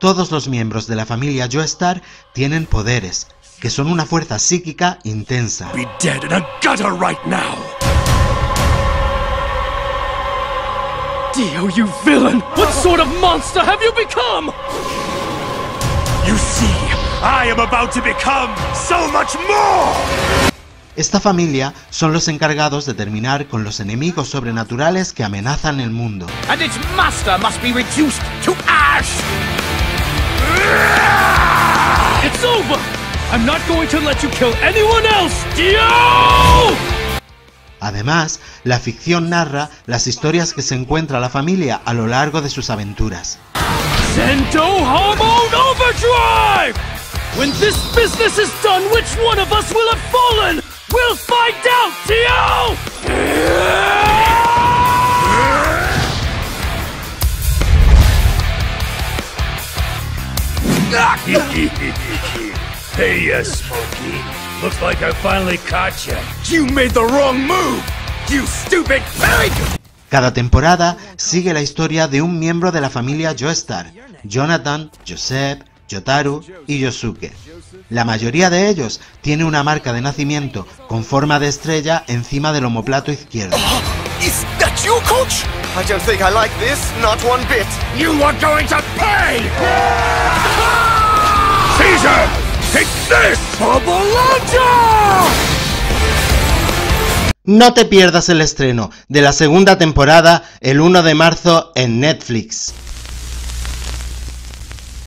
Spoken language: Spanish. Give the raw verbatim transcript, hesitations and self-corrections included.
Todos los miembros de la familia Joestar tienen poderes, que son una fuerza psíquica intensa. Be dead in a gutter right now. Dio, you villain! What sort of monster have you become? You see, I am about to become so much more! Esta familia son los encargados de terminar con los enemigos sobrenaturales que amenazan el mundo. And its master must be reduced to ash! It's over! I'm not going to let you kill anyone else, Dio! Además, la ficción narra las historias que se encuentra la familia a lo largo de sus aventuras. Zendo Hormone Overdrive! When this business is done, which one of us will have fallen? We'll find out, Dio! Hey, uh, Smokey. Looks like I finally caught you. You made the wrong move, you stupid pig! Cada temporada sigue la historia de un miembro de la familia Joestar: Jonathan, Joseph, Jotaro y Yosuke. La mayoría de ellos tiene una marca de nacimiento con forma de estrella encima del omoplato izquierdo. Uh, is that you, Coach? I don't think I like this, not one bit. You are going to pay! Caesar! Take this! ¡Avalancha! No te pierdas el estreno de la segunda temporada el uno de marzo en Netflix.